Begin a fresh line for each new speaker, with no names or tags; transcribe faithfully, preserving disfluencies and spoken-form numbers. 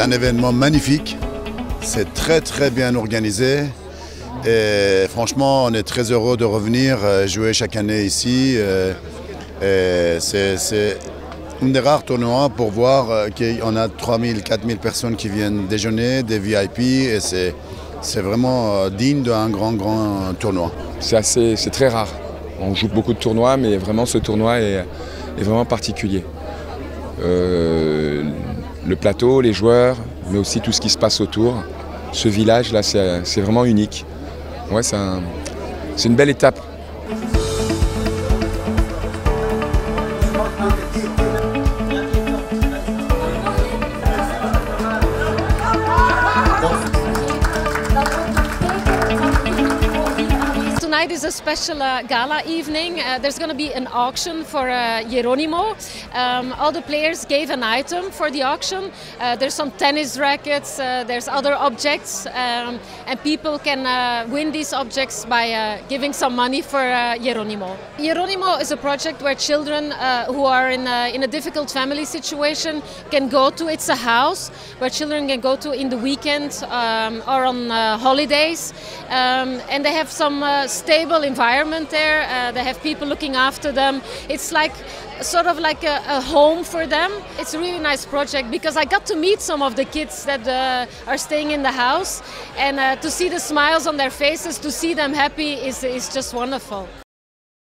un événement magnifique, c'est très très bien organisé et franchement on est très heureux de revenir jouer chaque année ici. C'est un des rares tournois pour voir qu'on a trois mille, quatre mille personnes qui viennent déjeuner, des V I P et c'est vraiment digne d'un grand grand tournoi.
C'est assez, c'est très rare. On joue beaucoup de tournois mais vraiment ce tournoi est, est vraiment particulier. Euh, le plateau, les joueurs, mais aussi tout ce qui se passe autour. Ce village-là, c'est vraiment unique. Ouais, c'est un, c'est une belle étape.
Tonight is a special uh, gala evening. Uh, there's going to be an auction for uh, Jeronimo. Um, all the players gave an item for the auction. Uh, there's some tennis rackets, uh, there's other objects, um, and people can uh, win these objects by uh, giving some money for uh, Jeronimo. Jeronimo is a project where children uh, who are in a, in a difficult family situation can go to. It's a house where children can go to in the weekend um, or on uh, holidays, um, and they have some uh, stable environment there. Uh, they have people looking after them. It's like sort of like a, a home for them. It's a really nice project because I got to meet some of the kids that uh, are staying in the house, and uh, to see the smiles on their faces, to see them happy is, is just wonderful.